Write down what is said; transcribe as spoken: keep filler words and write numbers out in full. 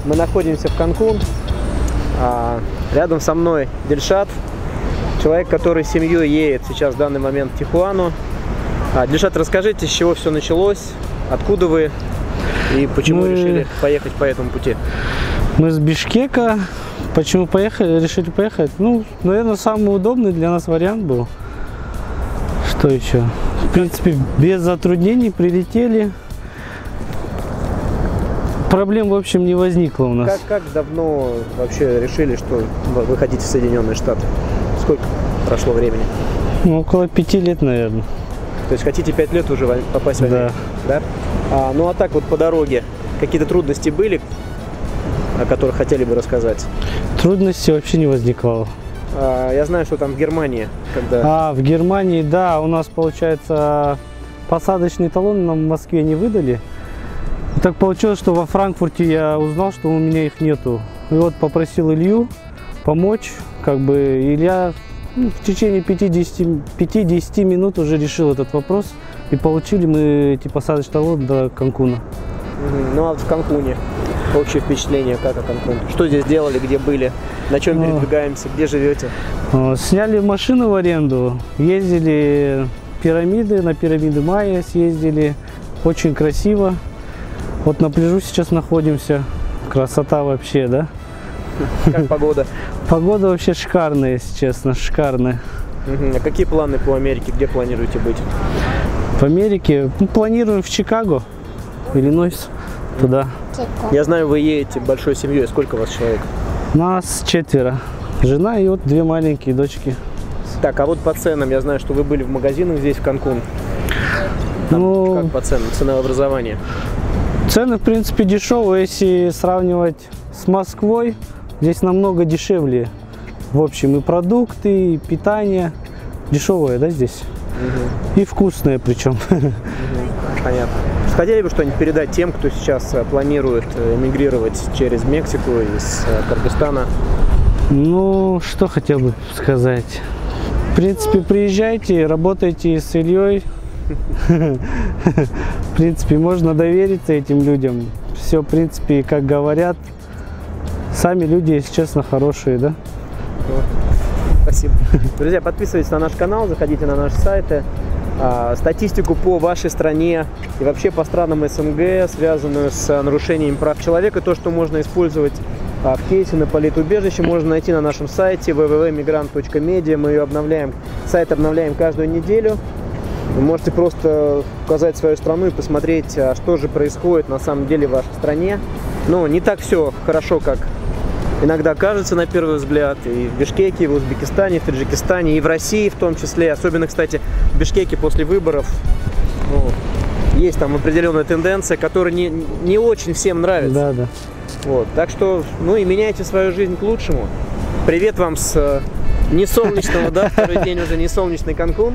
Мы находимся в Канкун. А, рядом со мной Дильшат, человек, который с семьей едет сейчас в данный момент в Тихуану. А, Дильшат, расскажите, с чего все началось, откуда вы и почему мы... решили поехать по этому пути? Мы с Бишкека. Почему поехали, решили поехать? Ну, наверное, самый удобный для нас вариант был. Что еще? В принципе, без затруднений прилетели. Проблем, в общем, не возникло у нас. Как, как давно вообще решили, что вы хотите в Соединенные Штаты? Сколько прошло времени? Ну, около пяти лет, наверное. То есть хотите пять лет уже попасть в Америку? Да. Да? А, ну а так вот по дороге какие-то трудности были, о которых хотели бы рассказать? Трудностей вообще не возникало. А, я знаю, что там в Германии, когда... А, в Германии, да, у нас, получается, посадочный талон нам в Москве не выдали. И так получилось, что во Франкфурте я узнал, что у меня их нету. И вот попросил Илью помочь, как бы Илья ну, в течение пяти-десяти минут уже решил этот вопрос. И получили мы эти посадочный талон до Канкуна. Ну а вот в Канкуне общее впечатление как о Канкуне? Что здесь делали, где были, на чем ну, передвигаемся, где живете? Сняли машину в аренду, ездили пирамиды, на пирамиды Майя съездили, очень красиво. Вот на пляжу сейчас находимся, красота вообще, да? Как погода? Погода вообще шикарная, если честно, шикарная. А какие планы по Америке, где планируете быть? В Америке ну, планируем в Чикаго, Иллинойс, туда. Я знаю, вы едете большой семьей. Сколько у вас человек? Нас четверо. Жена и вот две маленькие дочки. Так, а вот по ценам, я знаю, что вы были в магазинах здесь, в Канкун. Там ну, как по ценам, ценообразование? Цены, в принципе, дешевые, если сравнивать с Москвой. Здесь намного дешевле. В общем, и продукты, и питание. Дешевое, да, здесь? Угу. И вкусное причем. Угу. Понятно. Хотели бы что-нибудь передать тем, кто сейчас планирует эмигрировать через Мексику, из Кыргызстана? Ну, что хотел бы сказать. В принципе, приезжайте, работайте с Ильей. В принципе, можно довериться этим людям. Все, в принципе, как говорят, сами люди, если честно, хорошие, да? Спасибо. Друзья, подписывайтесь на наш канал, заходите на наши сайты. Статистику по вашей стране и вообще по странам СНГ, связанную с нарушением прав человека, то, что можно использовать в кейсе на политубежище, можно найти на нашем сайте дабл ю дабл ю дабл ю точка мигрант точка медиа. Мы ее обновляем, сайт обновляем каждую неделю. Вы можете просто указать свою страну и посмотреть, что же происходит на самом деле в вашей стране. Но не так все хорошо, как иногда кажется на первый взгляд. И в Бишкеке, и в Узбекистане, и в Таджикистане, и в России в том числе. Особенно, кстати, в Бишкеке после выборов ну, есть там определенная тенденция, которая не, не очень всем нравится. Да, да. Вот. Так что, ну и меняйте свою жизнь к лучшему. Привет вам с несолнечного, да, второй день уже несолнечный Канкун.